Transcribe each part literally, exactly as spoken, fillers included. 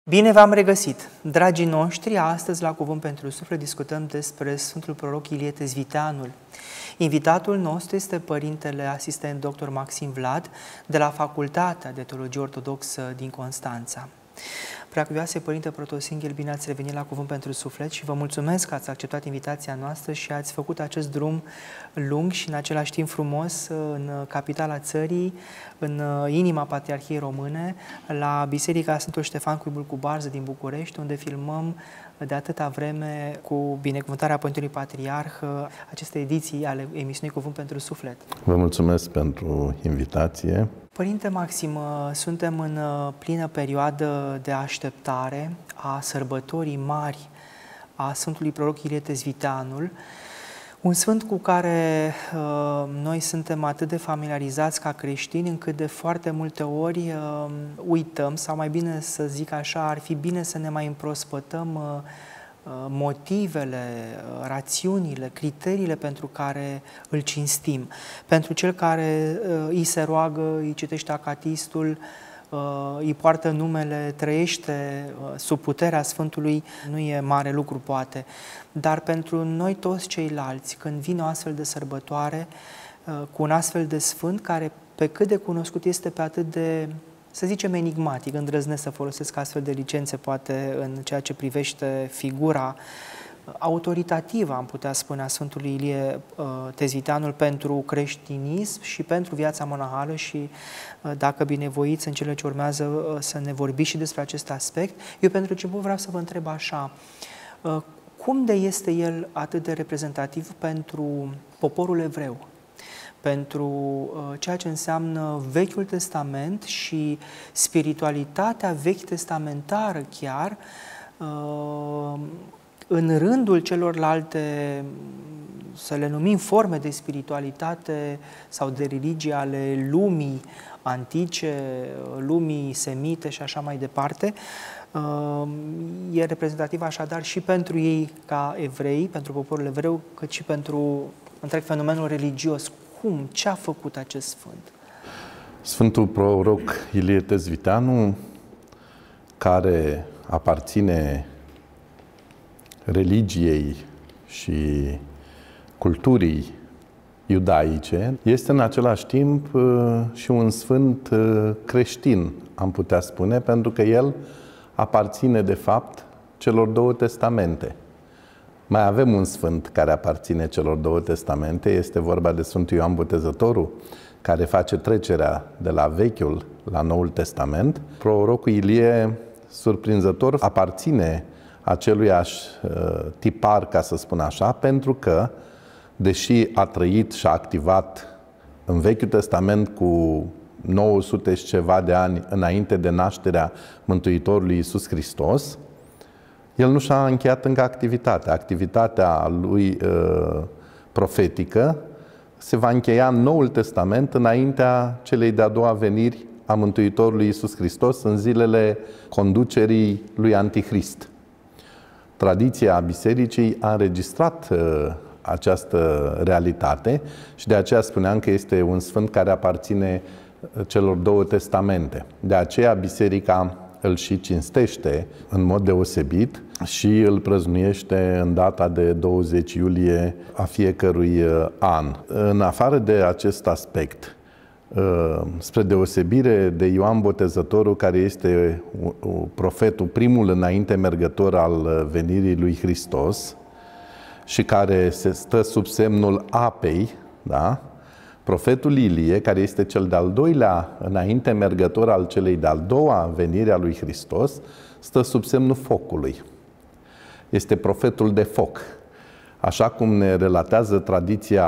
Bine v-am regăsit! Dragii noștri, astăzi la Cuvânt pentru Suflet discutăm despre Sfântul Proroc Ilie Tezviteanul. Invitatul nostru este Părintele Asistent doctor Maxim Vlad de la Facultatea de Teologie Ortodoxă din Constanța. Preacuvioase Părinte Protosinghel, bine ați revenit la Cuvânt pentru Suflet și vă mulțumesc că ați acceptat invitația noastră și ați făcut acest drum lung și în același timp frumos în capitala țării, în inima Patriarhiei Române, la Biserica Sfântul Ștefan Cuibul cu Barză din București, unde filmăm de atâta vreme, cu binecuvântarea Părintelui Patriarh, aceste ediții ale emisiunii Cuvânt pentru Suflet. Vă mulțumesc pentru invitație. Părinte Maxim, suntem în plină perioadă de așteptare a sărbătorii mari a Sfântului Proroc Ilie Tezviteanul, un sfânt cu care uh, noi suntem atât de familiarizați ca creștini, încât de foarte multe ori uh, uităm, sau mai bine să zic așa, ar fi bine să ne mai împrospătăm uh, motivele, rațiunile, criteriile pentru care îl cinstim. Pentru cel care uh, îi se roagă, îi citește acatistul, uh, îi poartă numele, trăiește uh, sub puterea Sfântului, nu e mare lucru poate. Dar pentru noi toți ceilalți, când vine o astfel de sărbătoare, uh, cu un astfel de sfânt, care pe cât de cunoscut este, pe atât de, să zicem, enigmatic, îndrăznesc să folosesc astfel de licențe, poate în ceea ce privește figura autoritativă, am putea spune, a Sfântului Ilie uh, Tezviteanul pentru creștinism și pentru viața monahală și, uh, dacă binevoiți, în cele ce urmează uh, să ne vorbiți și despre acest aspect. Eu pentru început vreau să vă întreb așa, uh, cum de este el atât de reprezentativ pentru poporul evreu? Pentru uh, ceea ce înseamnă Vechiul Testament și spiritualitatea vechi testamentară chiar, uh, în rândul celorlalte, să le numim, forme de spiritualitate sau de religie ale lumii antice, lumii semite și așa mai departe, uh, e reprezentativ așadar și pentru ei ca evrei, pentru poporul evreu, cât și pentru întreg fenomenul religios. Cum? Ce a făcut acest sfânt? Sfântul Proroc Ilie Tezviteanul, care aparține religiei și culturii iudaice, este în același timp și un sfânt creștin, am putea spune, pentru că el aparține de fapt celor două testamente. Mai avem un sfânt care aparține celor două testamente, este vorba de Sfântul Ioan Botezătorul, care face trecerea de la Vechiul la Noul Testament. Prorocul Ilie, surprinzător, aparține aceluiași tipar, ca să spun așa, pentru că, deși a trăit și a activat în Vechiul Testament cu nouă sute și ceva de ani înainte de nașterea Mântuitorului Iisus Hristos, el nu și-a încheiat încă activitatea. Activitatea lui uh, profetică se va încheia în Noul Testament, înaintea celei de-a doua veniri a Mântuitorului Iisus Hristos, în zilele conducerii lui Antichrist. Tradiția Bisericii a înregistrat uh, această realitate și de aceea spuneam că este un sfânt care aparține celor două testamente. De aceea Biserica îl și cinstește în mod deosebit și îl prăznuiește în data de douăzeci iulie a fiecărui an. În afară de acest aspect, spre deosebire de Ioan Botezătorul, care este profetul, primul înainte mergător al venirii lui Hristos și care se stă sub semnul apei, da? Profetul Ilie, care este cel de-al doilea înainte mergător al celei de-al doua venire a lui Hristos, stă sub semnul focului. Este profetul de foc. Așa cum ne relatează tradiția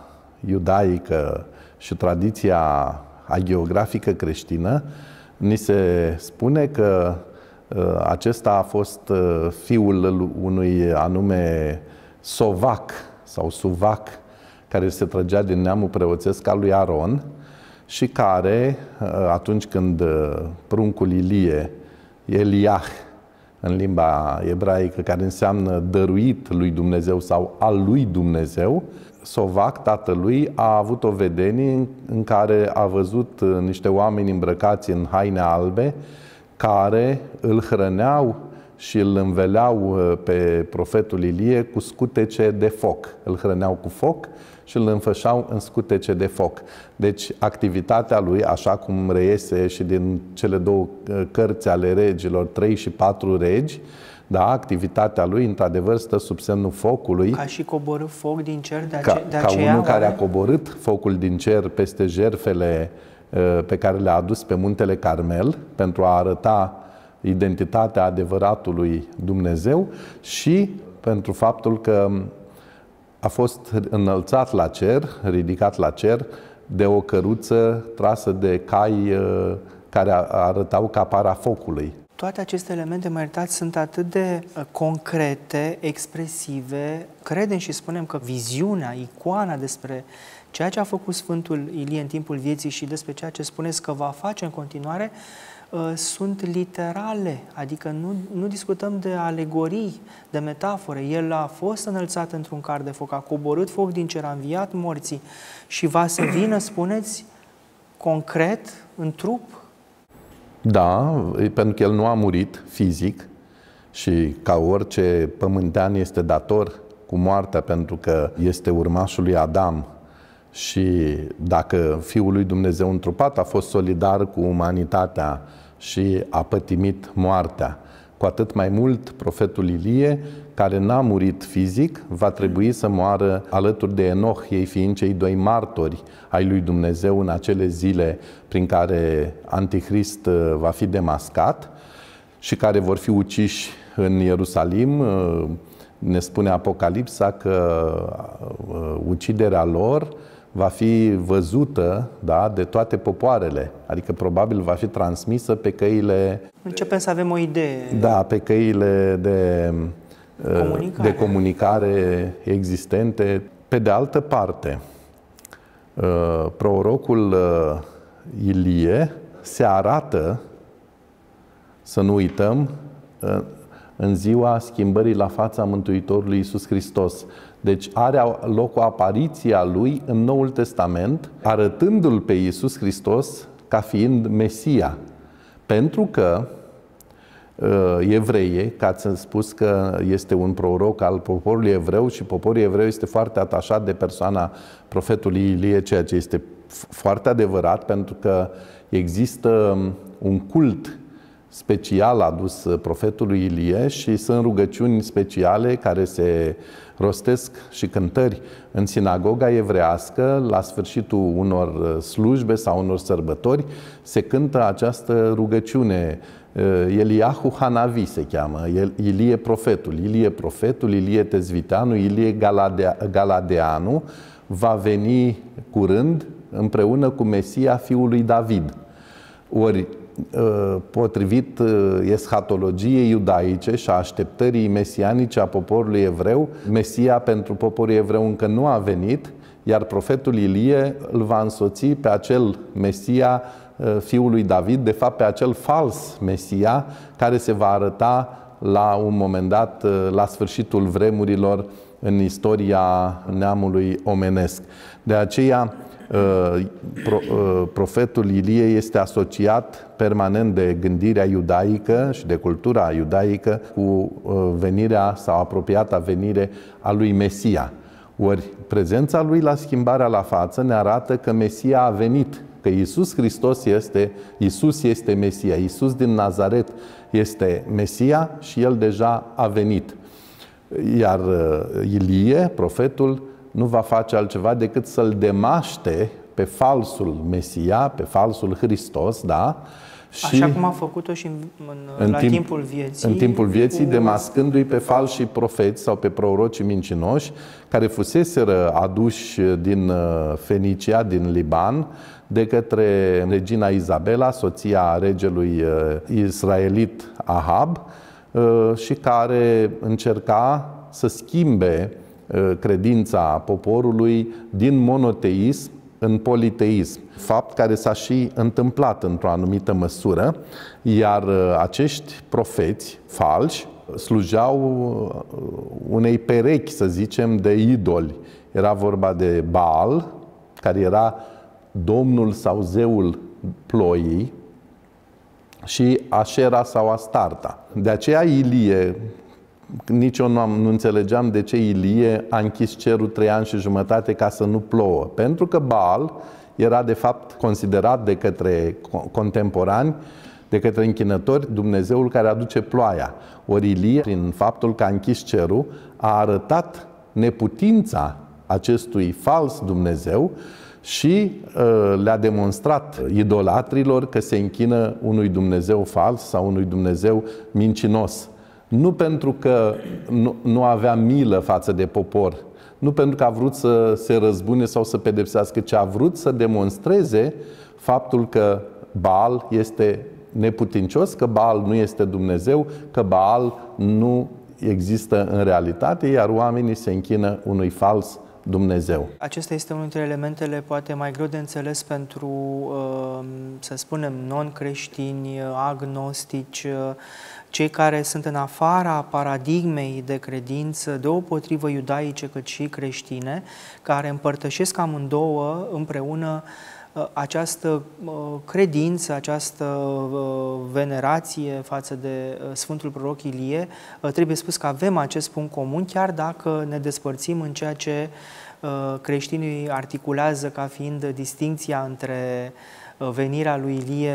iudaică și tradiția agiografică creștină, ni se spune că uh, acesta a fost uh, fiul unui anume Sovac sau Suvac, care se trăgea din neamul preoțesc al lui Aron și care, atunci când pruncul Ilie, Eliah, în limba ebraică, care înseamnă dăruit lui Dumnezeu sau al lui Dumnezeu, Sovac, tatălui, a avut o vedenie în care a văzut niște oameni îmbrăcați în haine albe care îl hrăneau și îl înveleau pe profetul Ilie cu scutece de foc. Îl hrăneau cu foc și îl înfășau în scutece de foc. Deci activitatea lui, așa cum reiese și din cele două cărți ale regilor, trei și patru regi, da, activitatea lui, într-adevăr, stă sub semnul focului. Ca și coborât foc din cer, de, ace ca, de ca aceea... unul care oare? a coborât focul din cer peste jertfele pe care le-a adus pe muntele Carmel, pentru a arăta identitatea adevăratului Dumnezeu și pentru faptul că a fost înălțat la cer, ridicat la cer, de o căruță trasă de cai care arătau capara focului. Toate aceste elemente, mă iertați, sunt atât de concrete, expresive. Credem și spunem că viziunea, icoana despre ceea ce a făcut Sfântul Ilie în timpul vieții și despre ceea ce spuneți că va face în continuare, sunt literale, adică nu, nu discutăm de alegorii, de metafore. El a fost înălțat într-un car de foc, a coborât foc din cer, a înviat morții și va să vină, spuneți, concret, în trup. Da, pentru că el nu a murit fizic și ca orice pământean este dator cu moartea pentru că este urmașul lui Adam și dacă Fiul lui Dumnezeu întrupat a fost solidar cu umanitatea și a pătimit moartea, cu atât mai mult profetul Ilie, care n-a murit fizic, va trebui să moară alături de Enoch, ei fiind cei doi martori ai lui Dumnezeu în acele zile prin care Antichrist va fi demascat și care vor fi uciși în Ierusalim. Ne spune Apocalipsa că uciderea lor va fi văzută, da, de toate popoarele. Adică probabil va fi transmisă pe căile... Începem să avem o idee. Da, pe căile de comunicare, de comunicare existente. Pe de altă parte, prorocul Ilie se arată, să nu uităm, în ziua schimbării la fața Mântuitorului Iisus Hristos. Deci are loc o apariție a lui în Noul Testament, arătându-l pe Iisus Hristos ca fiind Mesia. Pentru că evreie, că ați spus că este un proroc al poporului evreu și poporul evreu este foarte atașat de persoana profetului Ilie, ceea ce este foarte adevărat, pentru că există un cult special adus profetului Ilie și sunt rugăciuni speciale care se rostesc și cântări în sinagoga evrească. La sfârșitul unor slujbe sau unor sărbători se cântă această rugăciune. Eliahu Hanavi se cheamă, Ilie profetul, Ilie profetul, Ilie Tezviteanu, Ilie Galadeanu va veni curând împreună cu Mesia fiul lui David. Ori, potrivit eschatologiei iudaice și a așteptării mesianice a poporului evreu, Mesia pentru poporul evreu încă nu a venit, iar profetul Ilie îl va însoți pe acel Mesia fiul lui David, de fapt pe acel fals Mesia care se va arăta la un moment dat, la sfârșitul vremurilor în istoria neamului omenesc. De aceea, profetul Ilie este asociat permanent de gândirea iudaică și de cultura iudaică cu venirea sau apropiata venire a lui Mesia. Ori prezența lui la schimbarea la față ne arată că Mesia a venit, că Iisus Hristos este, Iisus este Mesia, Iisus din Nazaret este Mesia și El deja a venit. Iar Ilie, profetul, nu va face altceva decât să-l demaște pe falsul Mesia, pe falsul Hristos, da? Și așa cum a făcut-o și în, în, în la timp, timpul vieții. În timpul vieții, cu... demascându-i pe falși profeți sau pe prorocii mincinoși, care fuseseră aduși din Fenicia, din Liban, de către regina Izabela, soția regelui israelit Ahab, și care încerca să schimbe credința poporului din monoteism în politeism, fapt care s-a și întâmplat într-o anumită măsură, iar acești profeți falși slujeau unei perechi, să zicem, de idoli. Era vorba de Baal, care era domnul sau zeul ploii, și Așera sau Astarta. De aceea Ilie, nici eu nu, am, nu înțelegeam de ce Ilie a închis cerul trei ani și jumătate ca să nu plouă. Pentru că Baal era de fapt considerat de către contemporani, de către închinători, Dumnezeul care aduce ploaia. Ori Ilie, prin faptul că a închis cerul, a arătat neputința acestui fals Dumnezeu și uh, le-a demonstrat idolatrilor că se închină unui Dumnezeu fals sau unui Dumnezeu mincinos. Nu pentru că nu, nu avea milă față de popor, nu pentru că a vrut să se răzbune sau să pedepsească, ci a vrut să demonstreze faptul că Baal este neputincios, că Baal nu este Dumnezeu, că Baal nu există în realitate, iar oamenii se închină unui fals Dumnezeu. Acesta este unul dintre elementele poate mai greu de înțeles pentru, să spunem, non-creștini, agnostici, cei care sunt în afara paradigmei de credință, deopotrivă iudaice cât și creștine, care împărtășesc amândouă împreună această credință, această venerație față de Sfântul Proroc Ilie. Trebuie spus că avem acest punct comun, chiar dacă ne despărțim în ceea ce creștinii articulează ca fiind distincția între venirea lui Ilie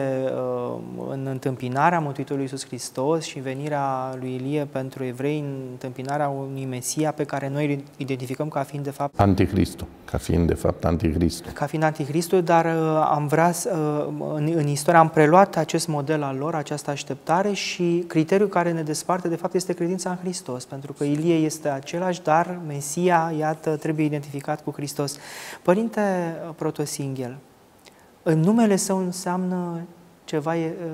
în întâmpinarea Mântuitorului Iisus Hristos și venirea lui Ilie pentru evrei în întâmpinarea unui Mesia pe care noi îl identificăm ca fiind de fapt Anticristul, ca fiind de fapt Anticristul. Ca fiind Anticristul, dar am vrea în, în istorie am preluat acest model al lor, această așteptare și criteriul care ne desparte de fapt este credința în Hristos, pentru că Ilie este același, dar Mesia, iată, trebuie identificat cu Hristos. Părinte Protosinghel, în numele său înseamnă ceva,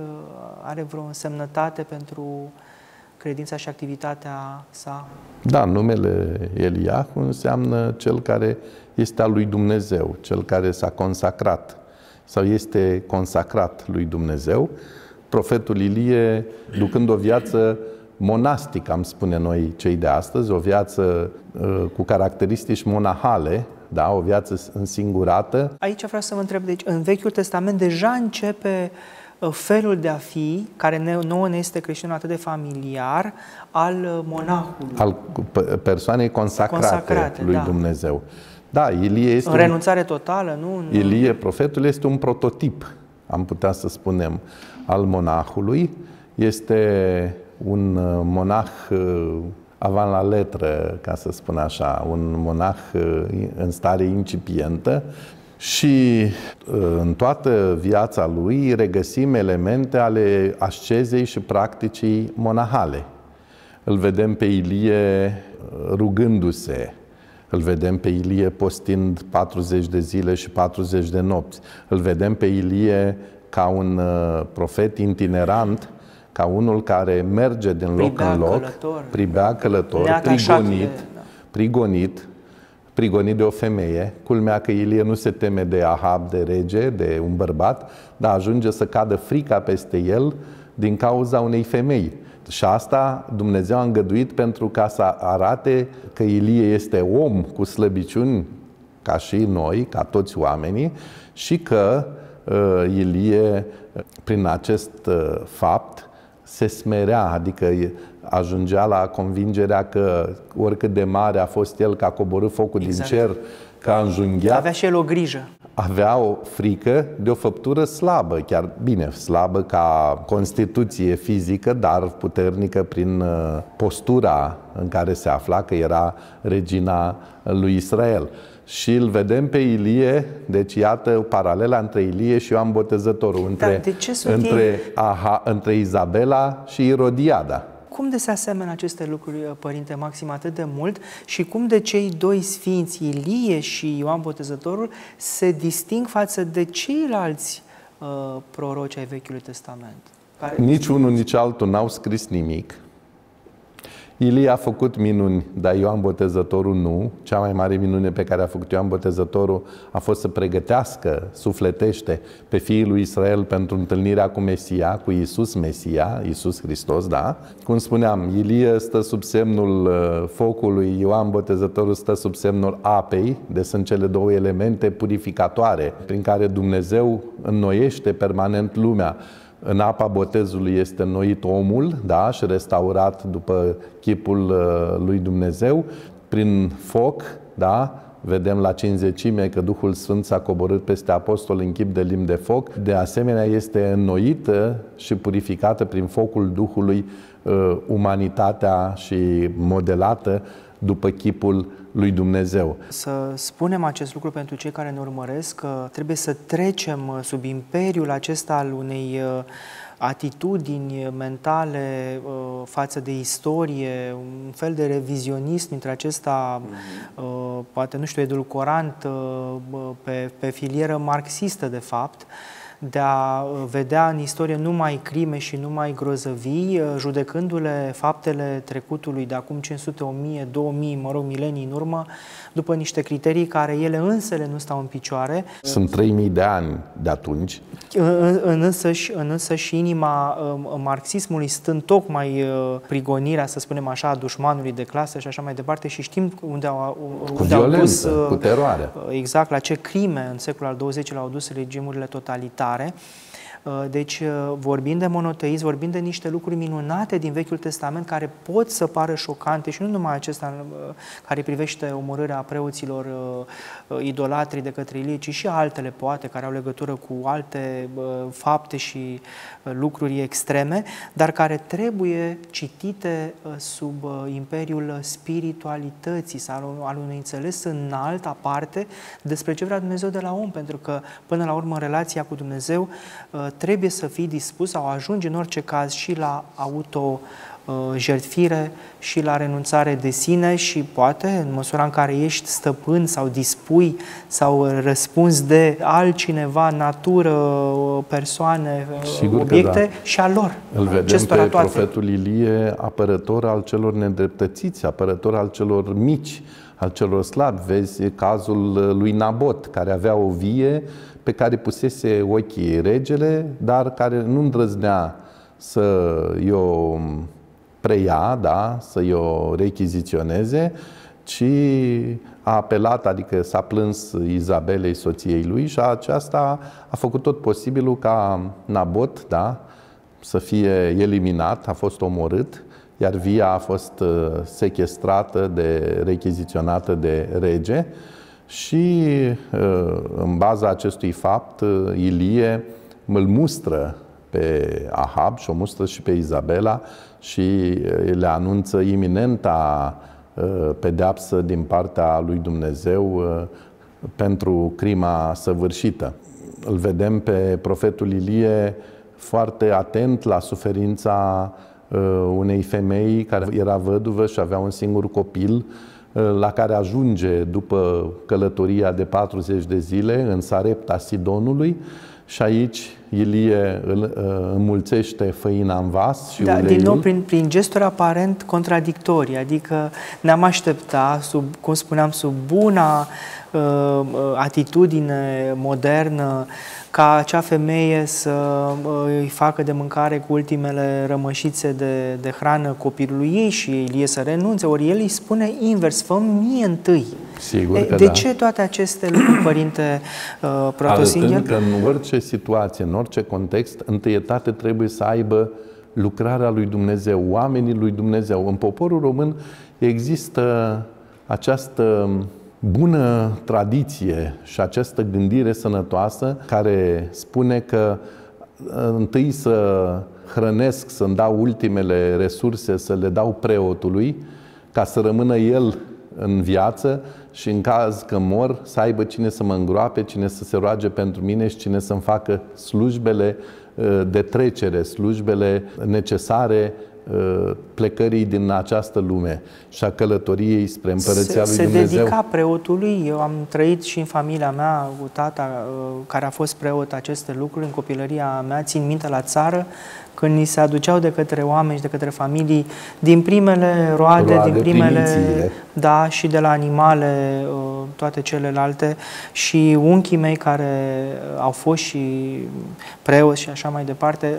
are vreo însemnătate pentru credința și activitatea sa? Da, numele Eliahu înseamnă cel care este al lui Dumnezeu, cel care s-a consacrat sau este consacrat lui Dumnezeu. Profetul Ilie, ducând o viață monastică, am spune noi cei de astăzi, o viață uh, cu caracteristici monahale, da, o viață însingurată. Aici vreau să vă întreb, deci în Vechiul Testament deja începe felul de a fi, care ne, nouă ne este creștinul atât de familiar, al monahului. Al persoanei consacrate, consacrate lui da. Dumnezeu. Da, Ilie este... În renunțare totală, nu? Ilie, profetul, este un prototip, am putea să spunem, al monahului. Este un monah avant la letră, ca să spun așa, un monah în stare incipientă și în toată viața lui regăsim elemente ale ascezei și practicii monahale. Îl vedem pe Ilie rugându-se, îl vedem pe Ilie postind patruzeci de zile și patruzeci de nopți, îl vedem pe Ilie ca un profet itinerant, ca unul care merge din loc în loc, călător, pribea călător, prigonit, de, da. prigonit, prigonit de o femeie. Culmea că Ilie nu se teme de Ahab, de rege, de un bărbat, dar ajunge să cadă frica peste el din cauza unei femei. Și asta Dumnezeu a îngăduit pentru ca să arate că Ilie este om cu slăbiciuni ca și noi, ca toți oamenii, și că uh, Ilie, prin acest uh, fapt, se smerea, adică ajungea la convingerea că oricât de mare a fost el, că a coborât focul exact. din cer, că a înjunghiat. Avea și el o grijă. Avea o frică de o făptură slabă, chiar bine, slabă ca constituție fizică, dar puternică prin postura în care se afla, că era regina lui Israel. Și îl vedem pe Ilie, deci iată paralela între Ilie și Ioan Botezătorul, între, da, între, aha, între Izabela și Irodiada. Cum de se asemenă aceste lucruri, Părinte Maxim, atât de mult și cum de cei doi sfinți, Ilie și Ioan Botezătorul, se disting față de ceilalți uh, proroci ai Vechiului Testament? Care... Nici unul, nici altul n-au scris nimic. Ilie a făcut minuni, dar Ioan Botezătorul nu. Cea mai mare minune pe care a făcut Ioan Botezătorul a fost să pregătească, sufletește, pe fiii lui Israel pentru întâlnirea cu Mesia, cu Iisus Mesia, Iisus Hristos, da? Cum spuneam, Ilie stă sub semnul focului, Ioan Botezătorul stă sub semnul apei, deci sunt cele două elemente purificatoare prin care Dumnezeu înnoiește permanent lumea. în apa botezului este înnoit omul, da, și restaurat după chipul lui Dumnezeu. Prin foc, da, vedem la Cincizecime că Duhul Sfânt s-a coborât peste apostol în chip de limb de foc. De asemenea, este înnoită și purificată prin focul Duhului uh, umanitatea și modelată după chipul lui Dumnezeu. Să spunem acest lucru pentru cei care ne urmăresc, că trebuie să trecem sub imperiul acesta al unei atitudini mentale față de istorie, un fel de revizionism dintre acesta, poate, nu știu, edulcorant, pe, pe filieră marxistă, de fapt, de a vedea în istorie numai crime și numai grozăvii, judecându-le faptele trecutului de acum cinci sute, o mie, două mii, mă rog, milenii în urmă, după niște criterii care ele însele nu stau în picioare. Sunt trei mii de ani de atunci. În, în, însăși, în însăși inima marxismului stând tocmai prigonirea, să spunem așa, a dușmanului de clasă și așa mai departe, și știm unde au, unde cu violență, au dus, cu teroare. Exact, la ce crime în secolul al douăzecilea au dus regimurile totalitare. Deci, vorbind de monoteism, vorbind de niște lucruri minunate din Vechiul Testament care pot să pară șocante, și nu numai acesta care privește omorârea preoților idolatri de către Ilie, ci și altele, poate, care au legătură cu alte fapte și lucruri extreme, dar care trebuie citite sub imperiul spiritualității sau al unui înțeles înalt, aparte, despre ce vrea Dumnezeu de la om, pentru că, până la urmă, în relația cu Dumnezeu trebuie să fii dispus sau ajungi în orice caz și la auto-jertfire și la renunțare de sine și poate, în măsura în care ești stăpân sau dispui sau răspunzi de altcineva, natură, persoane, sigur obiecte, da, și a lor. Îl vedem pe profetul Ilie apărător al celor nedreptățiți, apărător al celor mici, al celor slabi. Vezi cazul lui Nabot, care avea o vie pe care pusese ochii regele, dar care nu îndrăznea să-i-o preia, da, să-i-o rechiziționeze, ci a apelat, adică s-a plâns Izabelei, soției lui, și aceasta a făcut tot posibilul ca Nabot, da, să fie eliminat, a fost omorât, iar via a fost sechestrată, de, rechiziționată de rege. Și în baza acestui fapt, Ilie îl mustră pe Ahab și o mustră și pe Izabela și le anunță iminenta pedeapsă din partea lui Dumnezeu pentru crima săvârșită. Îl vedem pe profetul Ilie foarte atent la suferința unei femei care era văduvă și avea un singur copil, la care ajunge după călătoria de patruzeci de zile în Sarepta Sidonului, și aici Ilie îl înmulțește făina în vas și da, uleiul. Din nou, prin, prin gesturi aparent contradictorii, adică ne-am aștepta, sub, cum spuneam, sub buna uh, atitudine modernă, ca acea femeie să îi facă de mâncare cu ultimele rămășițe de, de hrană copilului ei și Ilie să renunțe, ori el îi spune invers, fă mie întâi. Sigur e, că de da. ce toate aceste lucruri, Părinte uh, Protosinghel? Arătând că în orice situație, în orice context, întâietate trebuie să aibă lucrarea lui Dumnezeu, oamenii lui Dumnezeu. În poporul român există această bună tradiție și această gândire sănătoasă care spune că întâi să hrănesc, să-mi dau ultimele resurse, să le dau preotului, ca să rămână el în viață și în caz că mor, să aibă cine să mă îngroape, cine să se roage pentru mine și cine să-mi facă slujbele de trecere, slujbele necesare plecării din această lume și a călătoriei spre Împărăția lui Dumnezeu. Se dedica preotului. Eu am trăit și în familia mea cu tata care a fost preot aceste lucruri în copilăria mea. Țin minte la țară când ni se aduceau de către oameni și de către familii din primele roade, roade din primele primițiile. Da, și de la animale, toate celelalte, și unchii mei care au fost și preoți și așa mai departe.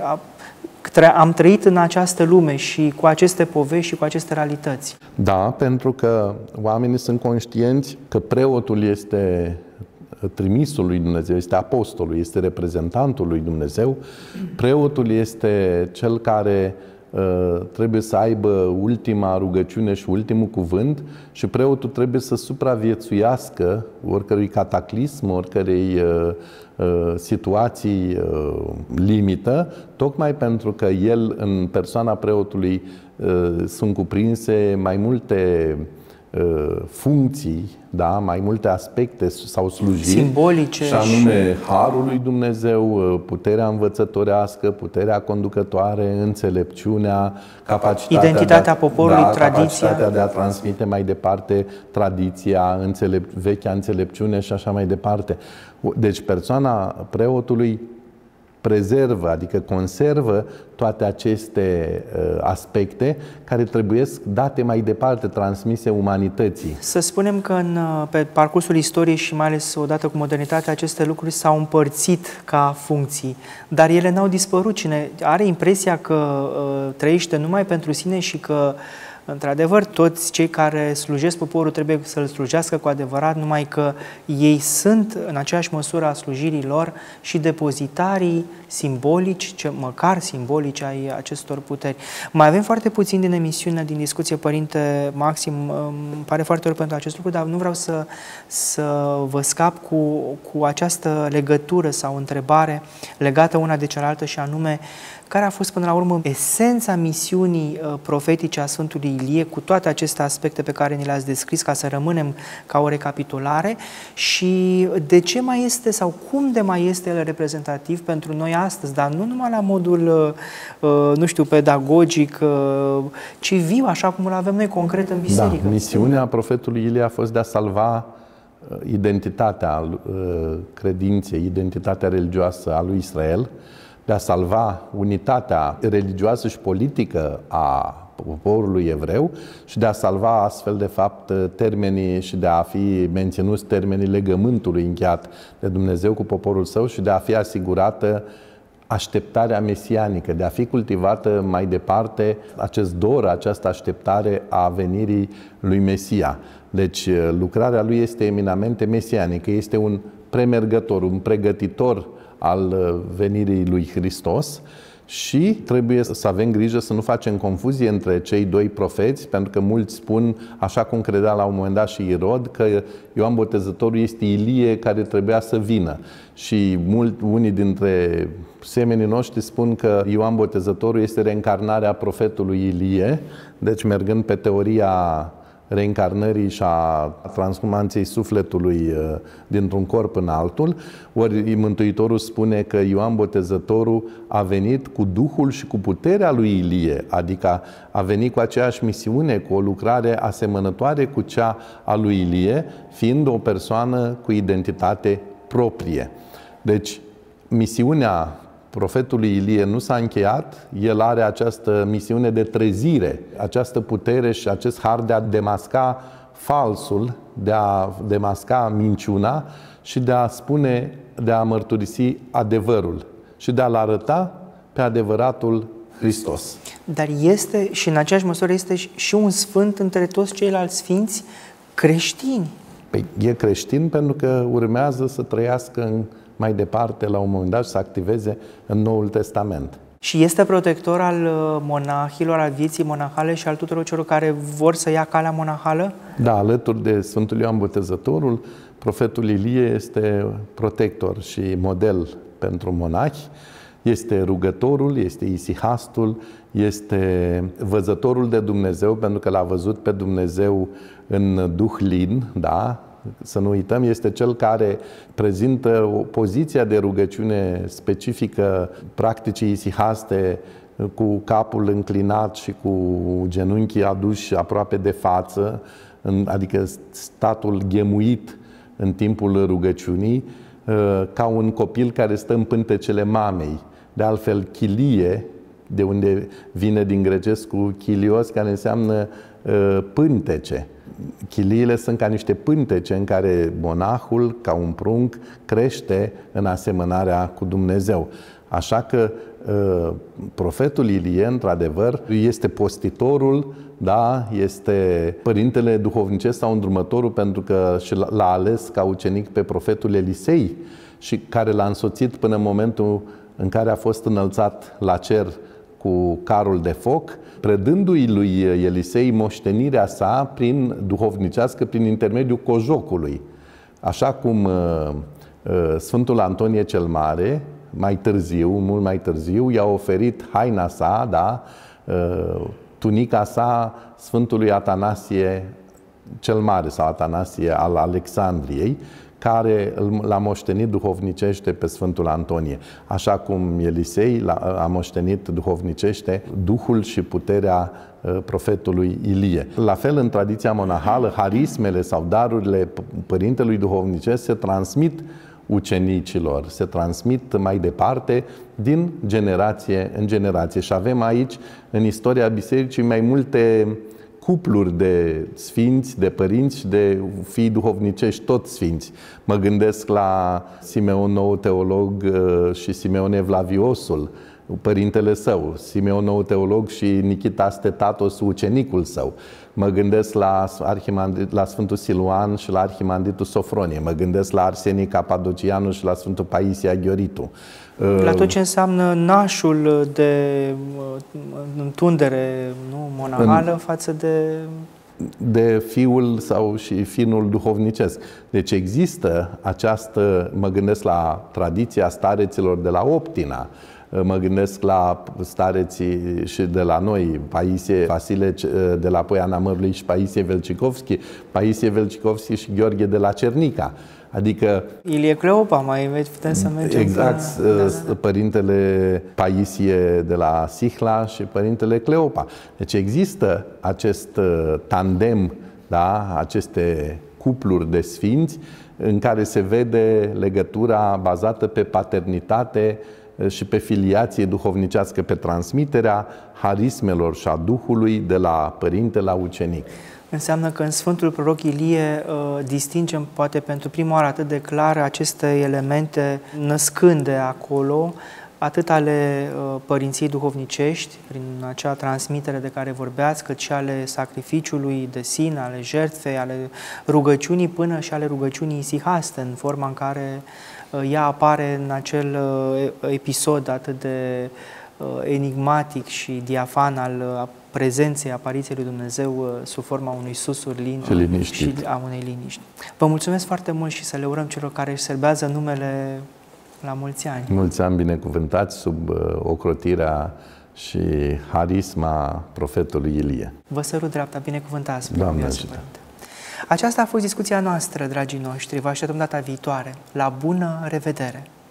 Am trăit în această lume și cu aceste povești și cu aceste realități. Da, pentru că oamenii sunt conștienți că preotul este trimisul lui Dumnezeu, este apostolul, este reprezentantul lui Dumnezeu. Preotul este cel care uh, trebuie să aibă ultima rugăciune și ultimul cuvânt și preotul trebuie să supraviețuiască oricărui cataclism, oricărei uh, uh, situații uh, limită, tocmai pentru că el, în persoana preotului, uh, sunt cuprinse mai multe funcții, da, mai multe aspecte sau slujiri simbolice, și anume harul lui Dumnezeu, puterea învățătorească, puterea conducătoare, înțelepciunea, capacitatea, identitatea de a, poporului, da, tradiția, capacitatea de a transmite mai departe tradiția, înțelep, vechea înțelepciune și așa mai departe. Deci persoana preotului prezervă, adică conservă toate aceste uh, aspecte care trebuie date mai departe, transmise umanității. Să spunem că în, pe parcursul istoriei și mai ales odată cu modernitatea, aceste lucruri s-au împărțit ca funcții, dar ele n-au dispărut. Cine are impresia că uh, trăiește numai pentru sine și că într-adevăr, toți cei care slujesc poporul trebuie să-l slujească cu adevărat, numai că ei sunt în aceeași măsură a slujirii lor și depozitarii simbolici, ce, măcar simbolici ai acestor puteri. Mai avem foarte puțin din emisiune, din discuție, Părinte Maxim, îmi pare foarte rău pentru acest lucru, dar nu vreau să, să vă scap cu, cu această legătură sau întrebare legată una de cealaltă și anume, care a fost până la urmă esența misiunii profetice a Sfântului Ilie, cu toate aceste aspecte pe care ni le-ați descris, ca să rămânem ca o recapitulare, și de ce mai este sau cum de mai este el reprezentativ pentru noi astăzi, dar nu numai la modul, nu știu, pedagogic, ci viu, așa cum îl avem noi concret în biserică. Da, misiunea profetului Ilie a fost de a salva identitatea credinței, identitatea religioasă a lui Israel, de a salva unitatea religioasă și politică a poporului evreu și de a salva astfel, de fapt, termenii și de a fi menținuți termenii legământului încheiat de Dumnezeu cu poporul său și de a fi asigurată așteptarea mesianică, de a fi cultivată mai departe acest dor, această așteptare a venirii lui Mesia. Deci lucrarea lui este eminamente mesianică, este un premergător, un pregătitor al venirii lui Hristos și trebuie să avem grijă să nu facem confuzie între cei doi profeți, pentru că mulți spun, așa cum credea la un moment dat și Irod, că Ioan Botezătorul este Ilie care trebuia să vină. Și mult, unii dintre semenii noștri spun că Ioan Botezătorul este reîncarnarea profetului Ilie, deci mergând pe teoria reîncarnării și a transhumanței sufletului dintr-un corp în altul, ori Mântuitorul spune că Ioan Botezătorul a venit cu Duhul și cu puterea lui Ilie, adică a venit cu aceeași misiune, cu o lucrare asemănătoare cu cea a lui Ilie, fiind o persoană cu identitate proprie. Deci, misiunea profetului Ilie nu s-a încheiat, el are această misiune de trezire, această putere și acest har de a demasca falsul, de a demasca minciuna și de a spune, de a mărturisi adevărul și de a-l arăta pe adevăratul Hristos. Dar este, și în aceeași măsură, este și un sfânt între toți ceilalți sfinți creștini. Păi, e creștin pentru că urmează să trăiască în mai departe, la un moment dat, să activeze în Noul Testament. Și este protector al monahilor, al vieții monahale și al tuturor celor care vor să ia calea monahală? Da, alături de Sfântul Ioan Botezătorul, profetul Ilie este protector și model pentru monahi. Este rugătorul, este isihastul, este văzătorul de Dumnezeu, pentru că l-a văzut pe Dumnezeu în duh lin, da? Să nu uităm, este cel care prezintă o poziție de rugăciune specifică practicii isihaste, cu capul înclinat și cu genunchii aduși aproape de față, adică statul ghemuit în timpul rugăciunii, ca un copil care stă în pântecele mamei. De altfel, chilie, de unde vine din grecescul chilios, care înseamnă pântece. Chiliile sunt ca niște pântece în care monahul, ca un prunc, crește în asemănarea cu Dumnezeu. Așa că profetul Ilie, într-adevăr, este postitorul, da, este părintele duhovnicesc sau îndrumătorul, pentru că l-a ales ca ucenic pe profetul Elisei și care l-a însoțit până în momentul în care a fost înălțat la cer cu carul de foc, predându-i lui Elisei moștenirea sa prin duhovnicească, prin intermediul cojocului. Așa cum Sfântul Antonie cel Mare, mai târziu, mult mai târziu, i-a oferit haina sa, da, tunica sa Sfântului Atanasie cel Mare sau Atanasie al Alexandriei, care l-a moștenit duhovnicește pe Sfântul Antonie. Așa cum Elisei a moștenit duhovnicește Duhul și puterea profetului Ilie. La fel, în tradiția monahală, harismele sau darurile părintelui duhovnicesc se transmit ucenicilor, se transmit mai departe din generație în generație. Și avem aici, în istoria Bisericii, mai multe cupluri de sfinți, de părinți și de fii duhovnicești, toți sfinți. Mă gândesc la Simeon Nou Teolog și Simeon Evlaviosul, părintele său, Simeon Nou Teolog și Nikita Stetatos, ucenicul său. Mă gândesc la, la Sfântul Siluan și la Arhimanditul Sofronie. Mă gândesc la Arsenie Capadocianu și la Sfântul Paisie Aghioritu. La tot ce înseamnă nașul de întundere, nu, monahală în, față de... de fiul sau și finul duhovnicesc. Deci există această, mă gândesc la tradiția stareților de la Optina, mă gândesc la stareții și de la noi, Paisie Vasile de la Poiana Mărului și Paisie Velcicovski, Paisie Velcicovski și Gheorghe de la Cernica. Adică... Ilie Cleopa, mai putem să mergem... Exact, pe... da, da, da. Părintele Paisie de la Sihla și Părintele Cleopa. Deci există acest tandem, da, aceste cupluri de sfinți în care se vede legătura bazată pe paternitate și pe filiație duhovnicească, pe transmiterea harismelor și a Duhului de la părinte la ucenic. Înseamnă că în Sfântul Proroc Ilie uh, distingem poate pentru prima oară atât de clar aceste elemente născânde acolo, atât ale uh, părinției duhovnicești, prin acea transmitere de care vorbeați, cât și ale sacrificiului de sine, ale jertfei, ale rugăciunii, până și ale rugăciunii isihaste, în forma în care uh, ea apare în acel uh, episod atât de uh, enigmatic și diafan al uh, prezenței apariției lui Dumnezeu sub forma unui susur lin și a unei liniști. Vă mulțumesc foarte mult și să le urăm celor care își serbează numele la mulți ani. Mulți ani binecuvântați sub ocrotirea și harisma profetului Ilie. Vă sărut dreapta, binecuvântați. Doamne ajută! Aceasta a fost discuția noastră, dragii noștri. Vă așteptăm data viitoare. La bună revedere!